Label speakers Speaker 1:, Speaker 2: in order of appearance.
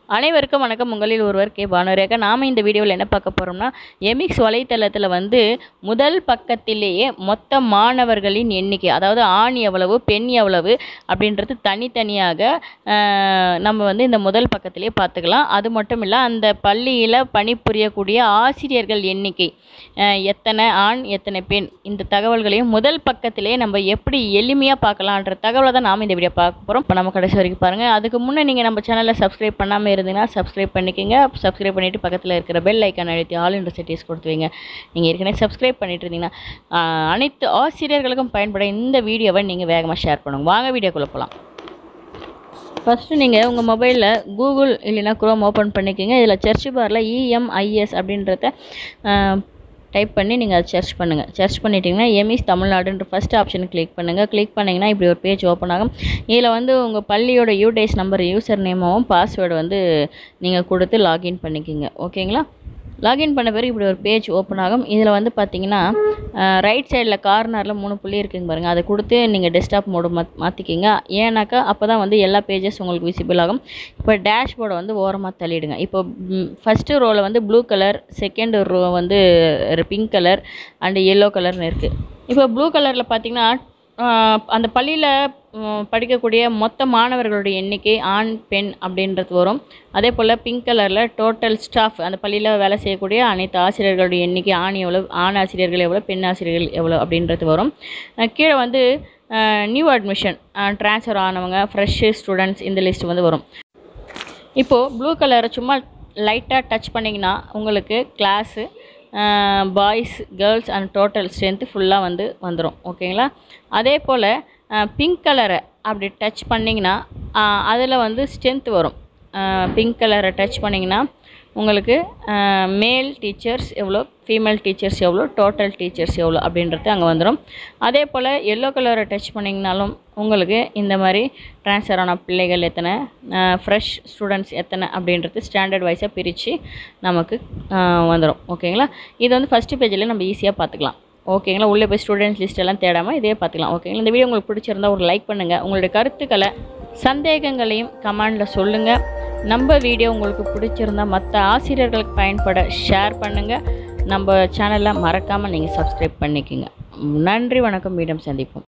Speaker 1: அனைவருக்கும் வணக்கம். உங்களில் ஒருவர் கே பானு. நாம இந்த வீடியோவில் என்ன பார்க்க போறோம்னா, எமிக்ஸ் வலைத்தளத்தில் வந்து முதல் பக்கத்திலேயே மொத்த மாணவர்களின் எண்ணிக்கை, அதாவது ஆண் எவ்வளவு பெண் எவ்வளவு அப்படின்றது தனித்தனியாக நம்ம வந்து இந்த முதல் பக்கத்திலேயே பார்த்துக்கலாம். அது மட்டும் இல்லை, அந்த பள்ளியில் பணிபுரியக்கூடிய ஆசிரியர்கள் எண்ணிக்கை எத்தனை ஆண் எத்தனை பெண், இந்த தகவல்களையும் முதல் பக்கத்திலே நம்ம எப்படி எளிமையாக பார்க்கலான்ற தகவலை தான் நாம் இந்த வீடியோ பார்க்க போகிறோம். இப்போ நம்ம கடைசி வரைக்கும் பாருங்கள். அதுக்கு முன்னே நீங்கள் நம்ம சேனலை சப்ஸ்கிரைப் பண்ணாமல் இருந்தீங்கன்னா சப்ஸ்கிரைப் பண்ணிக்கோங்க. சப்ஸ்கிரைப் பண்ணிவிட்டு பக்கத்தில் இருக்கிற பெல் ஐக்கான் அழுத்தி ஆல் என்ற செட்டிஸ் கொடுத்து வைங்க. நீங்கள் ஏற்கனவே சப்ஸ்கிரைப் பண்ணிட்டு இருந்தீங்கன்னா அனைத்து ஆசிரியர்களுக்கும் பயன்பட இந்த வீடியோவை நீங்கள் வேகமாக ஷேர் பண்ணுங்க. வாங்க வீடியோக்குள்ளே போகலாம். ஃபஸ்ட்டு நீங்கள் உங்கள் மொபைலில் கூகுள் இல்லைன்னா குரோம் ஓப்பன் பண்ணிக்கோங்க. இதில் சர்ச் பாரில் EMIS அப்படின்றத டைப் பண்ணி நீங்கள் அதை சர்ச் பண்ணுங்கள். சர்ச் பண்ணிட்டீங்கன்னா எமிஸ் தமிழ்நாடுன்ற ஃபஸ்ட் ஆப்ஷனை கிளிக் பண்ணுங்கள். கிளிக் பண்ணிங்கன்னா இப்படி ஒரு பேஜ் ஓப்பன் ஆகும். இதில் வந்து உங்கள் பள்ளியோட யூடேஸ் நம்பர், யூசர் நேமும் பாஸ்வேர்டு வந்து நீங்கள் கொடுத்து லாகின் பண்ணிக்கோங்க. ஓகேங்களா? லாகின் பண்ண பிறகு இப்படி ஒரு பேஜ் ஓப்பன் ஆகும். இதில் வந்து பார்த்தீங்கன்னா ரைட் சைடில் கார்னரில் 3 புள்ளி இருக்குங்க பாருங்கள். அதை கொடுத்து நீங்கள் டெஸ்க்டாப் மோடு மாற்றிக்கிங்க. ஏன்னாக்கா அப்போ தான் வந்து எல்லா பேஜஸ் உங்களுக்கு விசிபிள் ஆகும். இப்போ டேஷ்போர்டை வந்து ஓரமாக தள்ளிடுங்க. இப்போ ஃபஸ்ட்டு ரோவில் வந்து ப்ளூ கலர், செகண்ட் ரோ வந்து பிங்க் கலர் அண்டு எல்லோ கலர்னு இருக்குது. இப்போ ப்ளூ கலரில் பார்த்தீங்கன்னா அந்த பள்ளியில் படிக்கக்கூடிய மொத்த மாணவர்களுடைய எண்ணிக்கை ஆண் பெண் அப்படின்றது வரும். அதே போல் பிங்க் கலரில் டோட்டல் ஸ்டாஃப், அந்த பள்ளியில் வேலை செய்யக்கூடிய அனைத்து ஆசிரியர்களுடைய எண்ணிக்கை, ஆண் ஆசிரியர்கள் எவ்வளோ பெண் ஆசிரியர்கள் எவ்வளோ அப்படின்றது வரும். கீழே வந்து நியூ அட்மிஷன், ட்ரான்ஸ்ஃபர் ஆனவங்க, ஃப்ரெஷ் ஸ்டூடெண்ட்ஸ், இந்த லிஸ்ட் வந்து வரும். இப்போது ப்ளூ கலரை சும்மா லைட்டாக டச் பண்ணிங்கன்னா உங்களுக்கு class, boys, girls and total strength ஃபுல்லாக வந்து வந்துடும். ஓகேங்களா? அதே போல் பிங்க் கலரை அப்படி டச் பண்ணிங்கன்னா அதில் வந்து ஸ்ட்ரென்த் வரும். பிங்க் கலரை டச் பண்ணிங்கன்னா உங்களுக்கு மேல் டீச்சர்ஸ் எவ்வளோ, ஃபீமேல் டீச்சர்ஸ் எவ்வளோ, டோட்டல் டீச்சர்ஸ் எவ்வளோ அப்படின்றது அங்கே வந்துடும். அதே போல் எல்லோ கலரை டச் பண்ணிங்கனாலும் உங்களுக்கு இந்த மாதிரி ட்ரான்ஸ்ஃபர் ஆன பிள்ளைகள் எத்தனை, ஃப்ரெஷ் ஸ்டூடெண்ட்ஸ் எத்தனை அப்படின்றது ஸ்டாண்டர்ட் வைஸாக பிரித்து நமக்கு வந்துடும். ஓகேங்களா? இது வந்து ஃபஸ்ட்டு பேஜில் நம்ம ஈஸியாக பார்த்துக்கலாம். ஓகேங்களா? உள்ளே போய் ஸ்டூடெண்ட்ஸ் லிஸ்ட் எல்லாம் தேடாமல் இதே பார்த்துக்கலாம். ஓகேங்களா? இந்த வீடியோ உங்களுக்கு பிடிச்சிருந்தால் ஒரு லைக் பண்ணுங்கள். உங்களுடைய கருத்துக்களை, சந்தேகங்களையும் கமெண்டில் சொல்லுங்கள். நம்ம வீடியோ உங்களுக்கு பிடிச்சிருந்தா மற்ற ஆசிரியர்களுக்கு பயன்பட ஷேர் பண்ணுங்கள். நம்ம சேனலை மறக்காமல் நீங்கள் சப்ஸ்கிரைப் பண்ணிக்கோங்க. நன்றி, வணக்கம். மீண்டும் சந்திப்போம்.